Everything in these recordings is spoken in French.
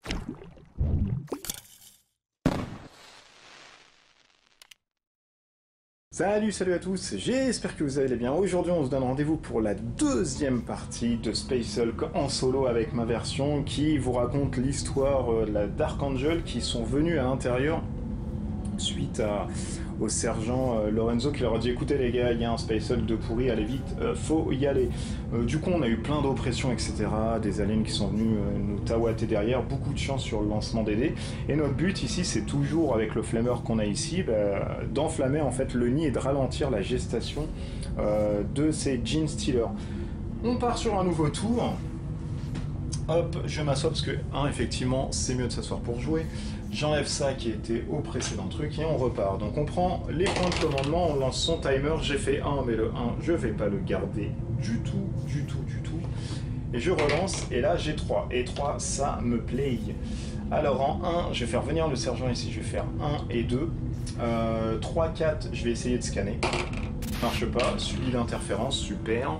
Salut à tous, j'espère que vous allez bien. Aujourd'hui on se donne rendez-vous pour la deuxième partie de Space Hulk en solo avec ma version qui vous raconte l'histoire de la Dark Angel qui sont venus à l'intérieur suite au sergent Lorenzo qui leur a dit écoutez les gars, il y a un Space Hulk de pourri, allez vite, faut y aller. Du coup on a eu plein d'oppressions etc, des aliens qui sont venus nous tawater derrière, beaucoup de chance sur le lancement des dés, et notre but ici c'est toujours avec le flammeur qu'on a ici, d'enflammer en fait le nid et de ralentir la gestation de ces Gene Stealers. On part sur un nouveau tour. Hop, je m'assois parce que, effectivement, c'est mieux de s'asseoir pour jouer. J'enlève ça qui était au précédent truc et on repart. Donc on prend les points de commandement, on lance son timer. J'ai fait 1, mais le 1, je vais pas le garder du tout. Et je relance, et là j'ai 3. Et 3, ça me plaît. Alors en 1, je vais faire venir le sergent ici. Je vais faire 1 et 2. 3, 4, je vais essayer de scanner. Marche pas, suivi d'interférence, super.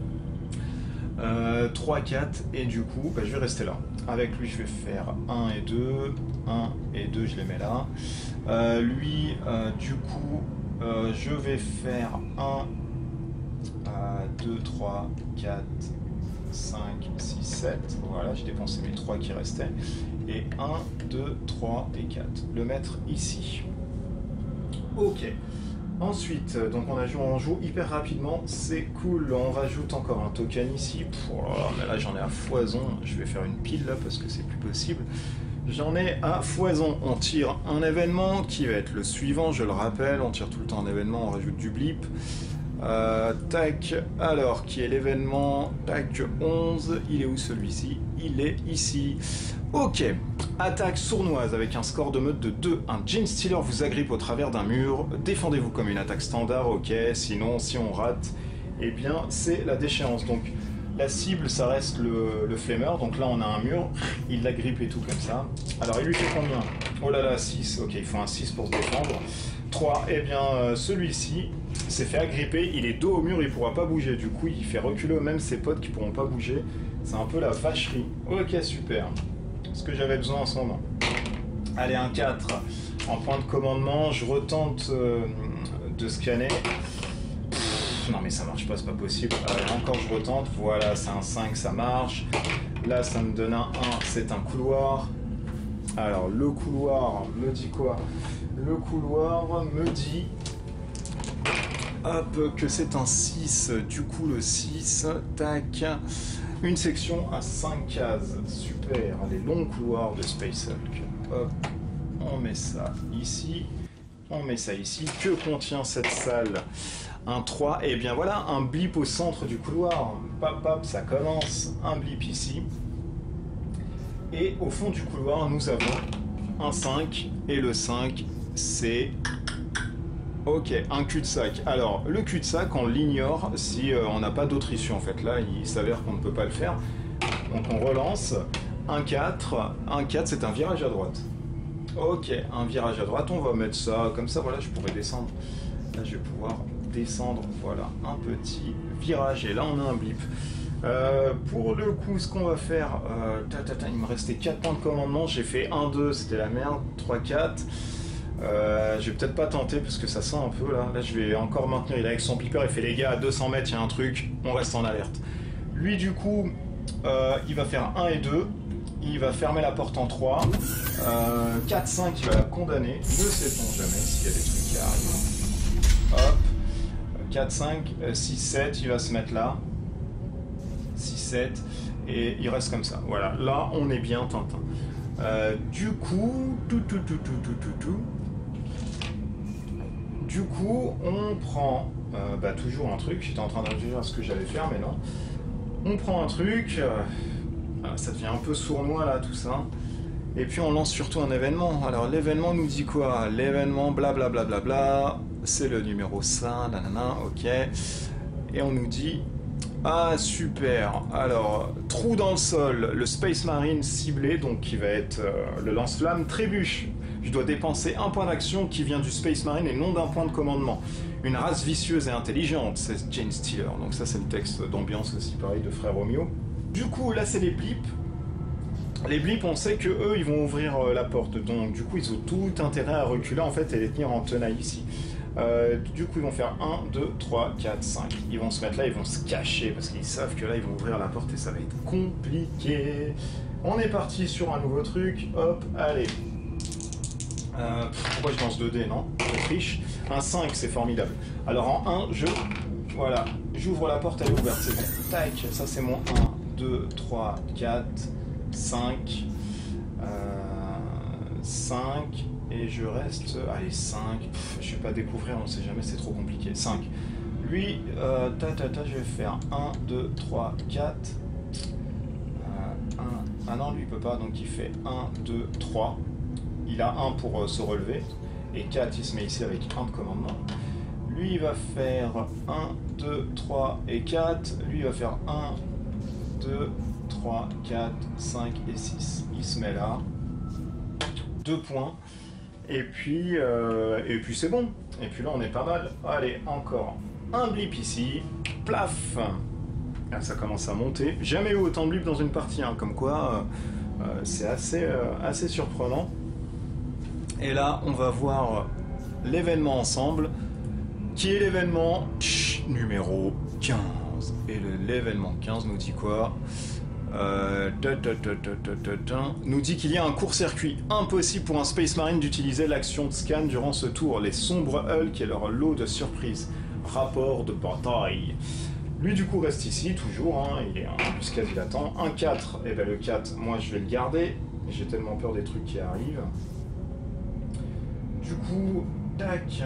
3, 4, et du coup, je vais rester là. Avec lui, je vais faire 1 et 2. 1 et 2, je les mets là. Lui, du coup, je vais faire 1, 2, 3, 4, 5, 6, 7. Voilà, j'ai dépensé mes 3 qui restaient. Et 1, 2, 3 et 4. Le mettre ici. Ok. Ensuite, donc on joue hyper rapidement, c'est cool, on rajoute encore un token ici, mais là j'en ai à foison, je vais faire une pile là parce que c'est plus possible, j'en ai à foison, on tire un événement qui va être le suivant, je le rappelle, on tire tout le temps un événement, on rajoute du blip, tac, alors qui est l'événement, tac, 11, il est où celui-ci? Il est ici. Ok, attaque sournoise avec un score de meute de 2. Un Gene Stealer vous agrippe au travers d'un mur. Défendez-vous comme une attaque standard, ok. Sinon, si on rate, eh bien, c'est la déchéance. Donc, la cible, ça reste le flammeur. Donc là, on a un mur. Il l'agrippe et tout comme ça. Alors, il lui fait combien? Oh là là, 6. Ok, il faut un 6 pour se défendre. 3. Eh bien, celui-ci s'est fait agripper. Il est dos au mur, il pourra pas bouger. Du coup, il fait reculer même ses potes qui pourront pas bouger. C'est un peu la vacherie. Ok, super. Ce que j'avais besoin en ce moment. Allez, un 4 en point de commandement, je retente de scanner. Non mais ça marche pas, c'est pas possible. Encore je retente, voilà, c'est un 5, ça marche. Là ça me donne un 1, c'est un couloir. Alors le couloir me dit quoi? Le couloir me dit hop, que c'est un 6, du coup le 6, tac. Une section à 5 cases, super, les longs couloirs de Space Hulk. Hop, on met ça ici, on met ça ici. Que contient cette salle? Un 3, et bien voilà, un blip au centre du couloir. Pop, hop, ça commence, un blip ici. Et au fond du couloir, nous avons un 5, et le 5, c'est... Ok, un cul-de-sac. Alors, le cul-de-sac, on l'ignore si on n'a pas d'autre issue en fait. Là, il s'avère qu'on ne peut pas le faire. Donc on relance. Un 4. Un 4, c'est un virage à droite. Ok, un virage à droite. On va mettre ça comme ça. Voilà, je pourrais descendre. Là, je vais pouvoir descendre. Voilà, un petit virage. Et là, on a un blip. Pour le coup, ce qu'on va faire... il me restait 4 points de commandement. J'ai fait 1, 2, c'était la merde. 3, 4... je vais peut-être pas tenter parce que ça sent un peu là. Là je vais encore maintenir, il est avec son beeper, il fait les gars à 200 mètres, il y a un truc, on reste en alerte. Lui du coup, il va faire 1 et 2, il va fermer la porte en 3, 4, 5, il va la condamner, ne sait-on jamais s'il y a des trucs qui arrivent. Hop, 4, 5, 6, 7, il va se mettre là, 6, 7, et il reste comme ça. Voilà, là on est bien Tintin. Du coup, Du coup, on prend toujours un truc. J'étais en train de réfléchir à ce que j'allais faire, mais non. On prend un truc. Ça devient un peu sournois là, tout ça. Et puis on lance surtout un événement. Alors l'événement nous dit quoi? L'événement blablabla, bla, bla, bla, c'est le numéro 5, nanana, ok. Et on nous dit... Ah super, alors trou dans le sol, le Space Marine ciblé, donc qui va être le lance-flamme, trébuche. Je dois dépenser un point d'action qui vient du Space Marine et non d'un point de commandement. Une race vicieuse et intelligente, c'est Gene Stealer. Donc ça c'est le texte d'ambiance aussi pareil de Frère Romeo. Du coup là c'est les blips. Les blips, on sait que eux, ils vont ouvrir la porte. Donc, du coup, ils ont tout intérêt à reculer, en fait, et les tenir en tenaille ici. Du coup, ils vont faire 1, 2, 3, 4, 5. Ils vont se mettre là, ils vont se cacher, parce qu'ils savent que là, ils vont ouvrir la porte et ça va être compliqué. On est parti sur un nouveau truc. Hop, allez. Pourquoi je lance 2 dés, non? Je triche. Un 5, c'est formidable. Alors, en 1, voilà. J'ouvre la porte, elle est ouverte, c'est bon. Tac, ça c'est mon 1, 2, 3, 4, 5. 5. Et je reste... Allez, 5. Je vais pas découvrir, on sait jamais, c'est trop compliqué. 5. Lui, je vais faire 1, 2, 3, 4. 1. Ah non, lui il peut pas, donc il fait 1, 2, 3. Il a 1 pour se relever. Et 4, il se met ici avec 1 de commandement. Lui, il va faire 1, 2, 3 et 4. Lui, il va faire 1, 2, 3, 4, 5 et 6. Il se met là. 2 points. Et puis c'est bon. Et puis là, on est pas mal. Allez, encore un blip ici. Plaf. Là, ça commence à monter. Jamais eu autant de blip dans une partie. Hein. Comme quoi, c'est assez surprenant. Et là, on va voir l'événement ensemble. Qui est l'événement numéro 15. Et l'événement 15 nous dit quoi? Nous dit qu'il y a un court-circuit impossible pour un Space Marine d'utiliser l'action de scan durant ce tour. Les sombres Hulk et leur lot de surprises. Rapport de bataille. Lui du coup reste ici, toujours, hein, il est un embuscade, il attend. Un 4, et ben le 4, moi je vais le garder. J'ai tellement peur des trucs qui arrivent. Du coup, tac.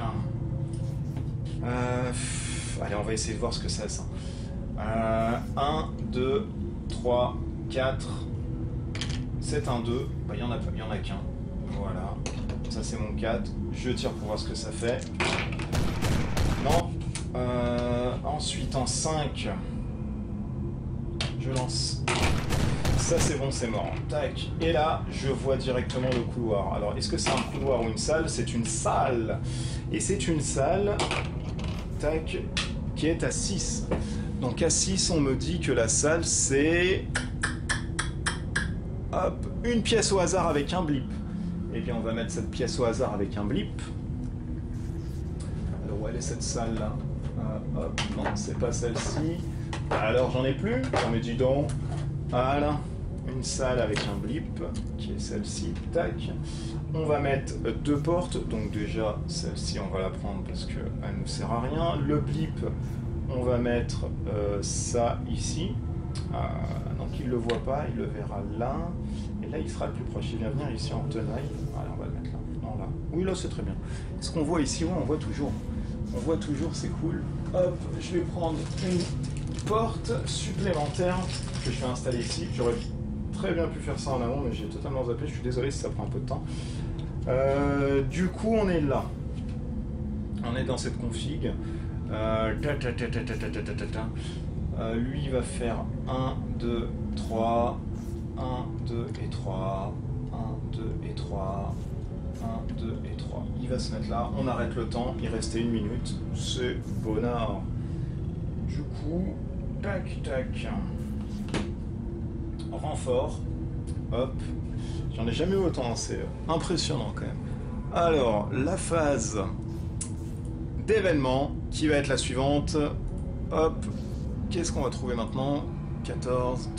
Allez, on va essayer de voir ce que c'est ça. 1, 2, 3, 4. C'est un 2. Bah, il y en a qu'un. Voilà. Ça, c'est mon 4. Je tire pour voir ce que ça fait. Non. Ensuite, en 5. Je lance. Ça, c'est bon, c'est mort. Tac. Et là, je vois directement le couloir. Alors, est-ce que c'est un couloir ou une salle? C'est une salle. Et c'est une salle... Tac, qui est à 6. Donc à 6, on me dit que la salle, c'est... Hop, une pièce au hasard avec un blip. Eh bien, on va mettre cette pièce au hasard avec un blip. Alors, où elle est cette salle-là? Hop, non, c'est pas celle-ci. Alors, j'en ai plus. On me dit donc... Voilà, une salle avec un blip, qui est celle-ci. Tac. On va mettre 2 portes, donc déjà celle-ci on va la prendre parce qu'elle ne nous sert à rien. Le blip, on va mettre ça ici. Donc il ne le voit pas, il le verra là. Et là il sera le plus proche, il vient venir ici en tenaille. Allez, on va le mettre là. Non, là. Oui, là c'est très bien. Ce qu'on voit ici, ouais, on voit toujours. On voit toujours, c'est cool. Hop, je vais prendre une porte supplémentaire que je vais installer ici. J'aurais très bien pu faire ça en amont, mais j'ai totalement zappé. Je suis désolé si ça prend un peu de temps. Du coup, on est là. On est dans cette config. Lui, il va faire 1, 2, 3. 1, 2 et 3. 1, 2 et 3. 1, 2 et 3. Il va se mettre là. On arrête le temps. Il restait 1 minute. C'est bonnard. Du coup, tac, tac. Renfort. Hop. J'en ai jamais eu autant, c'est impressionnant quand même. Alors, la phase d'événement qui va être la suivante. Hop. Qu'est-ce qu'on va trouver maintenant? 14.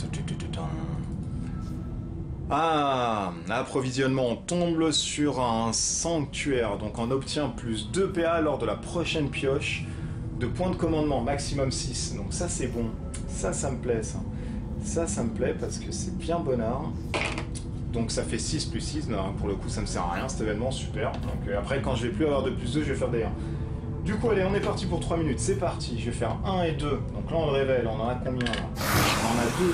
Ah, approvisionnement. On tombe sur un sanctuaire. Donc on obtient plus 2 PA lors de la prochaine pioche. De points de commandement, maximum 6. Donc ça c'est bon. Ça me plaît ça. Ça me plaît parce que c'est bien bonnard. Donc ça fait 6 plus 6, non, pour le coup ça me sert à rien cet événement, super. Donc après quand je vais plus avoir de plus 2, je vais faire des 1. Du coup allez, on est parti pour 3 minutes, c'est parti, je vais faire 1 et 2. Donc là on le révèle, on en a combien là? On en a 2.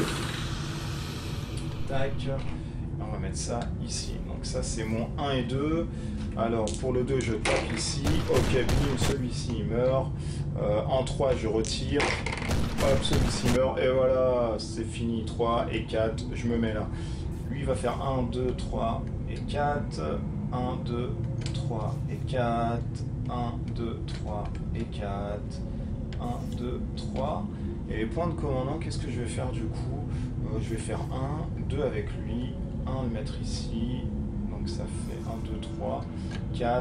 Tac, on va mettre ça ici. Donc ça c'est mon 1 et 2. Alors pour le 2 je tape ici, ok bim, celui-ci il meurt. En 3 je retire, hop celui-ci meurt et voilà, c'est fini, 3 et 4, je me mets là. Lui va faire 1, 2, 3 et 4, 1, 2, 3 et 4, 1, 2, 3 et 4, 1, 2, 3. Et les points de commandant, qu'est-ce que je vais faire du coup? Je vais faire 1, 2 avec lui, 1 le mettre ici. Donc ça fait 1, 2, 3, 4,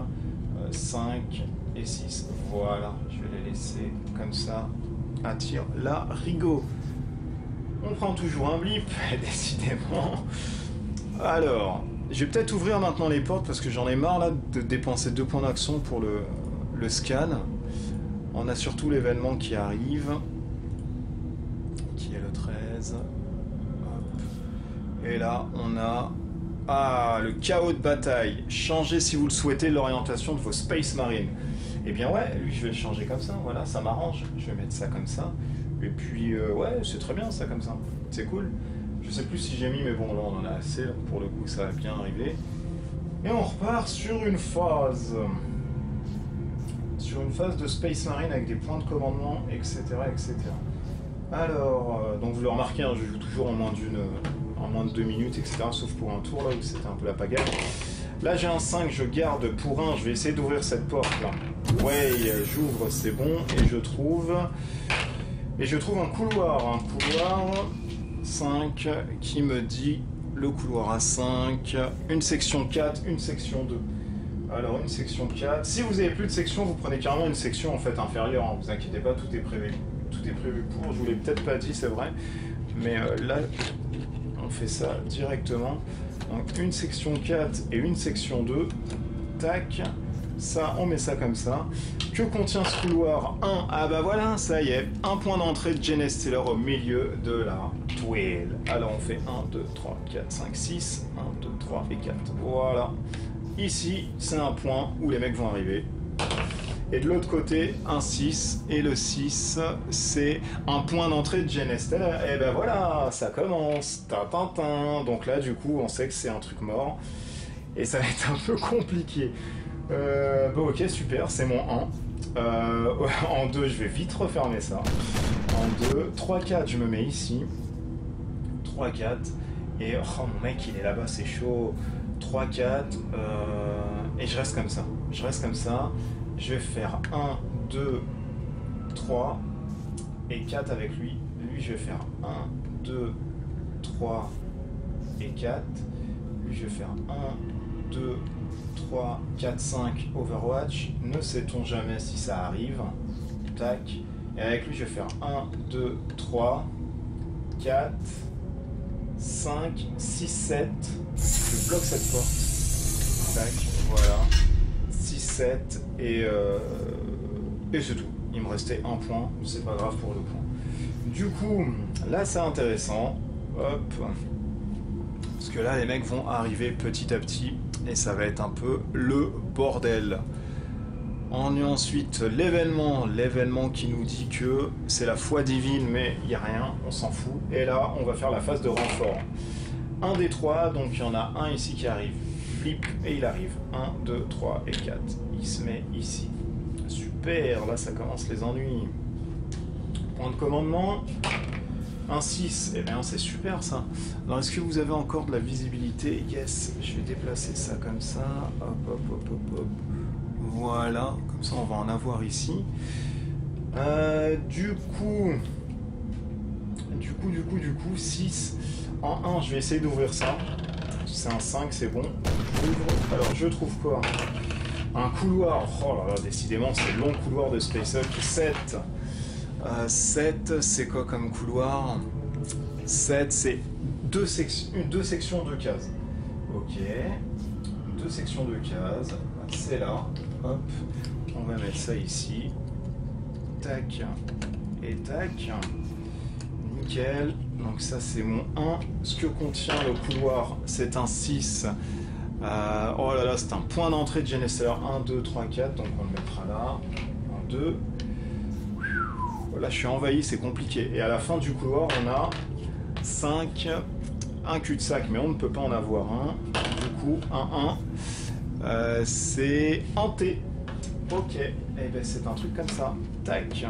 5 et 6. Voilà, je vais les laisser comme ça. Attire la rigo. On prend toujours un blip, décidément. Alors, je vais peut-être ouvrir maintenant les portes parce que j'en ai marre là de dépenser 2 points d'action pour le scan. On a surtout l'événement qui arrive, qui est le 13. Hop. Et là, on a... Ah, le chaos de bataille. Changez si vous le souhaitez l'orientation de vos Space Marines. Eh bien ouais, lui je vais le changer comme ça, voilà, ça m'arrange. Je vais mettre ça comme ça. Et puis, ouais, c'est très bien ça comme ça. C'est cool. Je sais plus si j'ai mis, mais bon, là on en a assez. Pour le coup, ça va bien arriver. Et on repart sur une phase. Sur une phase de Space Marine avec des points de commandement, etc. etc. Alors, donc vous le remarquez, hein, je joue toujours en moins de 2 minutes, etc. Sauf pour un tour là où c'était un peu la pagaille. Là j'ai un 5, je garde pour 1, je vais essayer d'ouvrir cette porte là. Ouais, j'ouvre, c'est bon, et je trouve un couloir 5 qui me dit le couloir A5, une section 4, une section 2. Alors une section 4, si vous n'avez plus de section, vous prenez carrément une section en fait inférieure, hein. Vous inquiétez pas, tout est prévu pour, je vous l'ai peut-être pas dit, c'est vrai, mais là on fait ça directement. Donc une section 4 et une section 2, tac, ça, on met ça comme ça. Que contient ce couloir? 1, ah bah voilà, ça y est, un point d'entrée de Genestealer au milieu de la toile. Alors on fait 1, 2, 3, 4, 5, 6, 1, 2, 3 et 4, voilà. Ici, c'est un point où les mecs vont arriver. Et de l'autre côté, un 6, et le 6, c'est un point d'entrée de Genestealer. Et ben voilà, ça commence, tintintin. Donc là, du coup, on sait que c'est un truc mort, et ça va être un peu compliqué. Bon, ok, super, c'est mon 1. En 2, je vais vite refermer ça. En 2, 3, 4, je me mets ici. 3, 4, et oh, mon mec, il est là-bas, c'est chaud. 3, 4, et je reste comme ça. Je vais faire 1, 2, 3 et 4 avec lui. Lui, je vais faire 1, 2, 3 et 4. Lui, je vais faire 1, 2, 3, 4, 5 Overwatch. Ne sait-on jamais si ça arrive. Tac. Et avec lui, je vais faire 1, 2, 3, 4, 5, 6, 7. Je bloque cette porte. Tac, voilà. 6, 7 et c'est tout. Il me restait un point, c'est pas grave pour le point. Du coup, là c'est intéressant. Hop. Parce que là les mecs vont arriver petit à petit et ça va être un peu le bordel. On a ensuite l'événement qui nous dit que c'est la foi divine, mais il n'y a rien, on s'en fout. Et là, on va faire la phase de renfort. Un des 3, donc il y en a un ici qui arrive. Flip, et il arrive. 1, 2, 3 et 4. Il se met ici. Super, là ça commence les ennuis. Point de commandement. Un 6, eh bien c'est super ça. Alors est-ce que vous avez encore de la visibilité? Yes, je vais déplacer ça comme ça. Hop, hop, hop, hop, hop. Voilà, comme ça on va en avoir ici. Du coup, 6. En 1, je vais essayer d'ouvrir ça. C'est un 5, c'est bon. J'ouvre. Alors je trouve quoi? Un couloir. Oh là là, décidément, c'est le long couloir de SpaceUp. 7. 7, c'est quoi comme couloir? 7, c'est deux sections, 2 cases. Ok. 2 sections, 2 cases. C'est là. Hop. On va mettre ça ici. Tac. Et tac. Nickel. Donc ça c'est mon 1. Ce que contient le couloir, c'est un 6. Oh là là, c'est un point d'entrée de Genestealer. 1, 2, 3, 4. Donc on le mettra là. 1, 2. Là je suis envahi, c'est compliqué. Et à la fin du couloir, on a 5. Un cul-de-sac, mais on ne peut pas en avoir un. Du coup, un 1. C'est hanté. Ok. Et ben c'est un truc comme ça. Tac.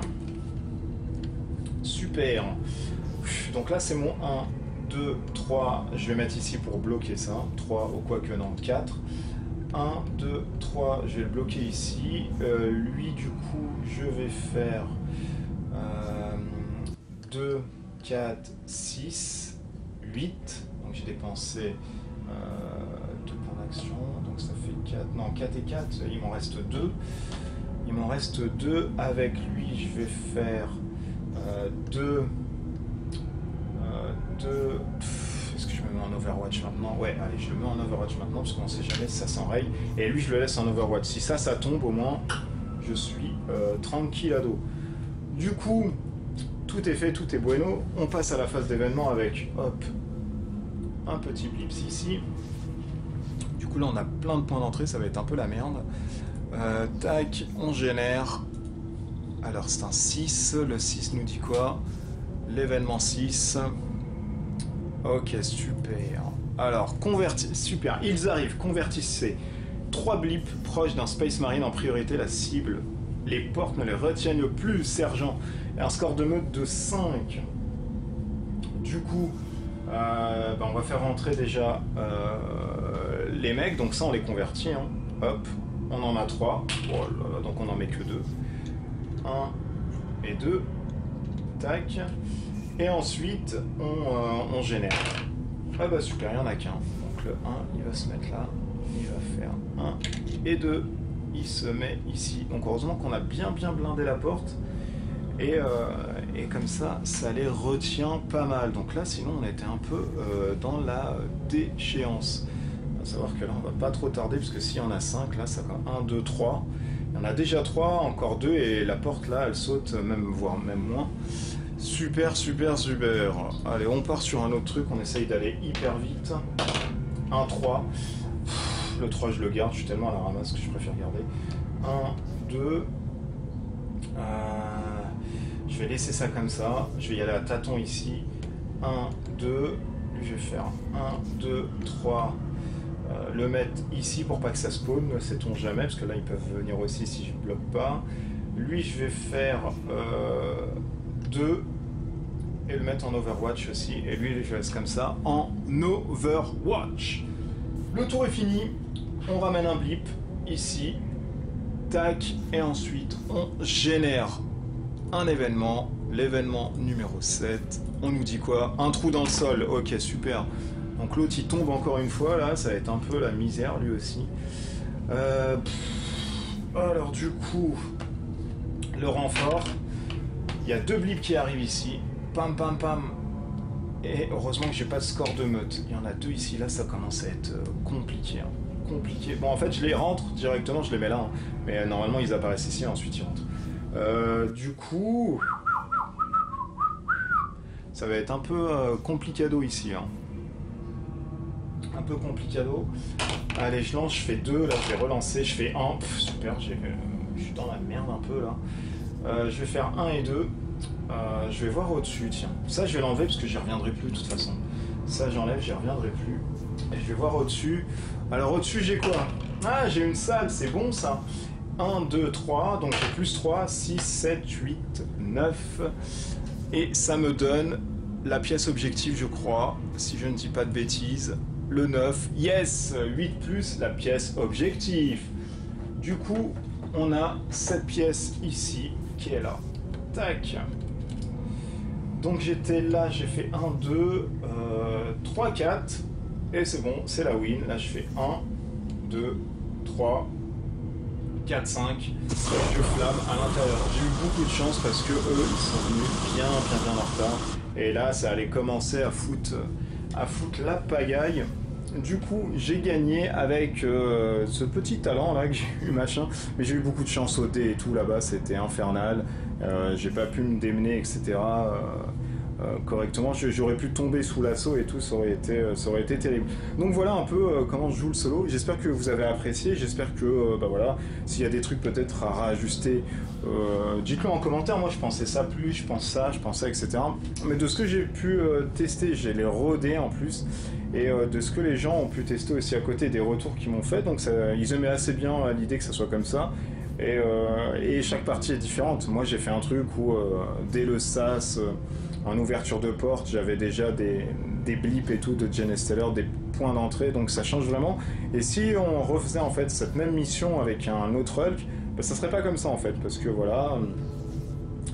Super. Donc là c'est mon 1, 2, 3, je vais mettre ici pour bloquer ça, 3 ou quoi que non, 4, 1, 2, 3, je vais le bloquer ici, lui du coup je vais faire 2, 4, 6, 8, Donc j'ai dépensé 2 points d'action, donc ça fait 4, non 4 et 4, il m'en reste 2. Il m'en reste 2 avec lui, je vais faire 2... Est-ce que je me mets en Overwatch maintenant? Ouais, allez, je le mets en Overwatch maintenant, parce qu'on ne sait jamais si ça s'enraye. Et lui, je le laisse en Overwatch. Si ça tombe, au moins, je suis tranquillado. Du coup, tout est fait, tout est bueno. On passe à la phase d'événement avec, hop, un petit blips ici. Du coup, là, on a plein de points d'entrée, ça va être un peu la merde. Tac, on génère. Alors, c'est un 6. Le 6 nous dit quoi? L'événement 6. Ok, super. Alors, super. Ils arrivent, convertissez 3 blips proches d'un Space Marine en priorité la cible. Les portes ne les retiennent plus, sergent. Et un score de meute de 5. Du coup, on va faire rentrer déjà les mecs. Donc ça, on les convertit. Hein. Hop, on en a 3. Oh là là, donc on n'en met que 2. 1 et 2. Tac. Et ensuite, on génère. Ah bah super, il n'y en a qu'un. Donc le 1, il va se mettre là. Il va faire 1 et 2. Il se met ici. Donc heureusement qu'on a bien blindé la porte. Et comme ça, ça les retient pas mal. Donc là, sinon, on était un peu dans la déchéance. Il faut savoir que là, on va pas trop tarder, parce que s'il y en a 5, là, ça va 1, 2, 3. Il y en a déjà 3, encore 2, et la porte, là, elle saute, voire même moins. Super. Allez, on part sur un autre truc, on essaye d'aller hyper vite. 1, 3. Le 3, je le garde, je suis tellement à la ramasse que je préfère garder. 1, 2. Je vais laisser ça comme ça. Je vais y aller à tâtons ici. 1, 2. Lui, je vais faire 1, 2, 3. Le mettre ici pour pas que ça spawn, ne sait-on jamais, parce que là, ils peuvent venir aussi si je bloque pas. Lui, je vais faire 2 et le mettre en Overwatch aussi. Et lui, je laisse comme ça en Overwatch. Le tour est fini. On ramène un blip ici. Tac. Et ensuite, on génère un événement. L'événement numéro 7. On nous dit quoi? Un trou dans le sol. Ok, super. Donc l'autre, il tombe encore une fois. Là, ça va être un peu la misère, lui aussi. Alors, du coup, le renfort. Il y a 2 blips qui arrivent ici. Pam. Et heureusement que j'ai pas de score de meute. Il y en a 2 ici. Là, ça commence à être compliqué. Compliqué. Bon, en fait, je les rentre directement. Je les mets là. Hein. Mais normalement, ils apparaissent ici. Ensuite, ils rentrent. Du coup... Ça va être un peu complicado ici. Hein. Un peu complicado. Allez, je lance. Je fais 2. Là, je vais relancer. Je fais 1. Super. Je suis dans la merde un peu, là. Je vais faire 1 et 2. Je vais voir au-dessus, tiens. Ça, je vais l'enlever parce que j'y reviendrai plus de toute façon. Ça, j'enlève, j'y reviendrai plus. Et je vais voir au-dessus. Alors, au-dessus, j'ai quoi? Ah, j'ai une salle, c'est bon ça. 1, 2, 3. Donc, j'ai plus 3, 6, 7, 8, 9. Et ça me donne la pièce objective, je crois. Si je ne dis pas de bêtises. Le 9. Yes! 8 plus la pièce objective. Du coup, on a cette pièce ici qui est là. Tac. Donc j'étais là, j'ai fait 1, 2, 3, 4. Et c'est bon, c'est la win. Là je fais 1, 2, 3, 4, 5. Je flamme à l'intérieur. J'ai eu beaucoup de chance parce que eux, ils sont venus bien en retard. Et là, ça allait commencer à foutre la pagaille. Du coup, j'ai gagné avec ce petit talent là que j'ai eu, machin. Mais j'ai eu beaucoup de chance au dé et tout là-bas, c'était infernal. J'ai pas pu me démener, etc. Correctement. J'aurais pu tomber sous l'assaut et tout, ça aurait été terrible. Donc voilà un peu comment je joue le solo. J'espère que vous avez apprécié. J'espère que, voilà, s'il y a des trucs peut-être à réajuster, dites-le en commentaire. Moi, je pensais ça plus, je pense ça, etc. Mais de ce que j'ai pu tester, j'ai les rodés en plus. Et de ce que les gens ont pu tester aussi à côté, des retours qu'ils m'ont fait. Donc ils aimaient assez bien l'idée que ça soit comme ça. Et chaque partie est différente. Moi, j'ai fait un truc où, dès le sas, en ouverture de porte, j'avais déjà des blips et tout de Gen Stellar, des points d'entrée, donc ça change vraiment. Et si on refaisait en fait cette même mission avec un autre Hulk, ça serait pas comme ça en fait, parce que voilà,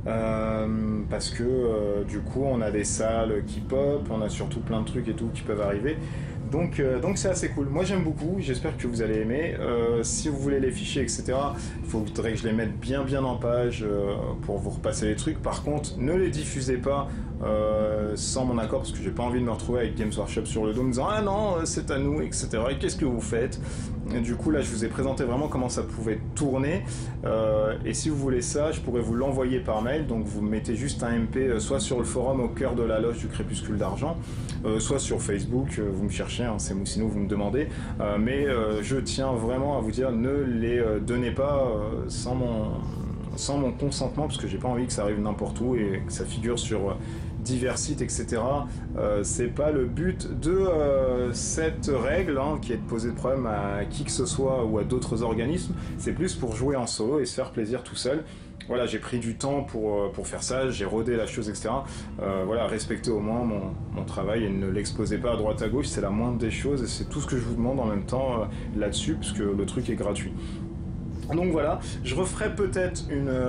parce que du coup on a des salles qui pop, on a surtout plein de trucs et tout qui peuvent arriver. Donc c'est assez cool. Moi j'aime beaucoup, j'espère que vous allez aimer. Si vous voulez les fichiers, etc., il faudrait que je les mette bien en page pour vous repasser les trucs. Par contre, ne les diffusez pas sans mon accord, parce que j'ai pas envie de me retrouver avec Games Workshop sur le dos me disant ah non c'est à nous, etc. Et qu'est-ce que vous faites? Et du coup là je vous ai présenté vraiment comment ça pouvait tourner, et si vous voulez ça je pourrais vous l'envoyer par mail. Donc vous mettez juste un MP soit sur le forum au cœur de la loge du Crépuscule d'Argent, soit sur Facebook, vous me cherchez, hein, c'est Moussineau, vous me demandez, mais je tiens vraiment à vous dire, ne les donnez pas sans mon consentement, parce que j'ai pas envie que ça arrive n'importe où et que ça figure sur divers sites, etc. C'est pas le but de cette règle, hein, qui est de poser de problème à qui que ce soit ou à d'autres organismes. C'est plus pour jouer en solo et se faire plaisir tout seul. Voilà, j'ai pris du temps pour faire ça, j'ai rodé la chose, etc. Voilà, respectez au moins mon travail et ne l'exposez pas à droite à gauche, c'est la moindre des choses et c'est tout ce que je vous demande en même temps là-dessus, parce que le truc est gratuit. Donc voilà, je referai peut-être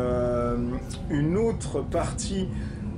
une autre partie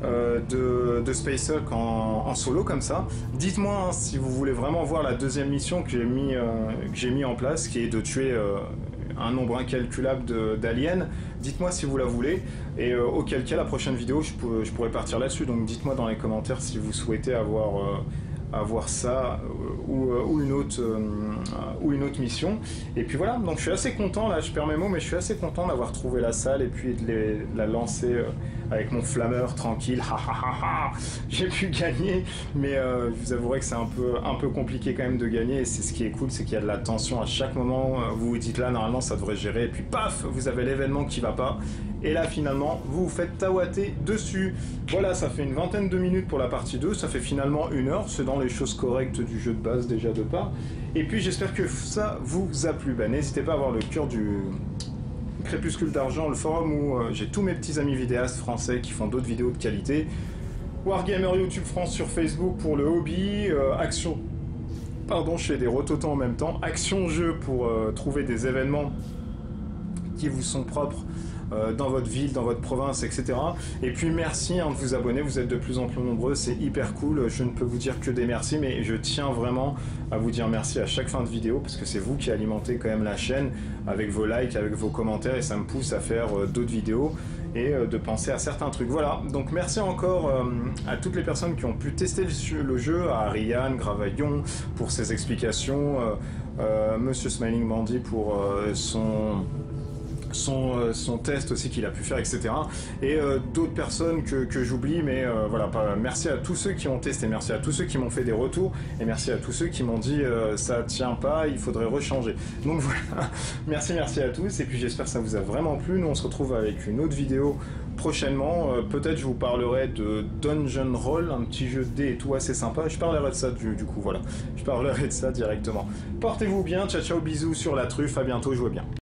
de Space Hulk en solo comme ça. Dites-moi, hein, si vous voulez vraiment voir la deuxième mission que j'ai mis en place, qui est de tuer un nombre incalculable d'aliens. Dites-moi si vous la voulez, et auquel cas la prochaine vidéo je pourrais partir là-dessus. Donc dites-moi dans les commentaires si vous souhaitez avoir ça ou une autre mission. Et puis voilà, donc je suis assez content, là je perds mes mots, mais je suis assez content d'avoir trouvé la salle et puis de la lancer avec mon flammeur tranquille. J'ai pu gagner, mais je vous avouerai que c'est un peu compliqué quand même de gagner, et c'est ce qui est cool, c'est qu'il y a de la tension à chaque moment. Vous vous dites là normalement ça devrait gérer, et puis paf, vous avez l'événement qui va pas, et là finalement vous vous faites tawater dessus. Voilà, ça fait une vingtaine de minutes pour la partie 2, ça fait finalement 1 heure, c'est dans les choses correctes du jeu de base déjà de part. Et puis j'espère que ça vous a plu. N'hésitez pas à voir le cœur du Crépuscule d'Argent, le forum où j'ai tous mes petits amis vidéastes français qui font d'autres vidéos de qualité. Wargamer YouTube France sur Facebook pour le hobby, je fais des rototons en même temps, Action Jeu pour trouver des événements qui vous sont propres dans votre ville, dans votre province, etc. Et puis merci, hein, de vous abonner, vous êtes de plus en plus nombreux, c'est hyper cool. Je ne peux vous dire que des merci, mais je tiens vraiment à vous dire merci à chaque fin de vidéo, parce que c'est vous qui alimentez quand même la chaîne avec vos likes, avec vos commentaires, et ça me pousse à faire d'autres vidéos et de penser à certains trucs. Voilà, donc merci encore à toutes les personnes qui ont pu tester le jeu, à Ariane, Gravaillon pour ses explications, Monsieur Smiling Mandy pour son test aussi qu'il a pu faire, etc. Et d'autres personnes que j'oublie, mais voilà, merci à tous ceux qui ont testé, merci à tous ceux qui m'ont fait des retours, et merci à tous ceux qui m'ont dit ça tient pas, il faudrait rechanger. Donc voilà, merci à tous, et puis j'espère que ça vous a vraiment plu. Nous on se retrouve avec une autre vidéo prochainement, peut-être je vous parlerai de Dungeon Roll, un petit jeu de dés et tout assez sympa. Je parlerai de ça du coup, voilà, je parlerai de ça directement. Portez-vous bien, ciao ciao, bisous sur la truffe, à bientôt, jouez bien.